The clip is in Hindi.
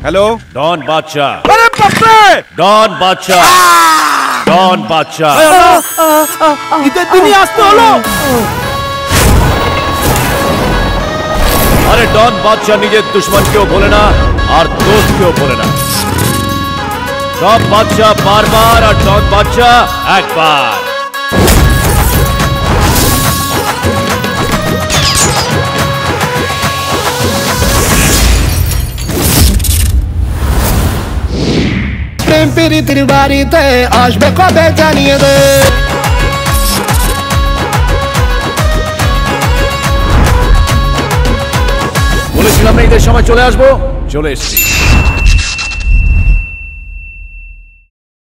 हेलो डॉन बादशाह। अरे पप्पे! डॉन बादशाह। डॉन बादशाह। इधर भी नहीं आते हो लोग। अरे डॉन बादशाह निजे दुश्मन क्यों बोले ना और दोस्त क्यों बोले ना। डॉन बादशाह बार बार और डॉन बादशाह एक बार। Piri tiribari te aż be kobieta nie de বলেছিলাম না ঈদের সময় চলে আসবো, চলে এসেছি।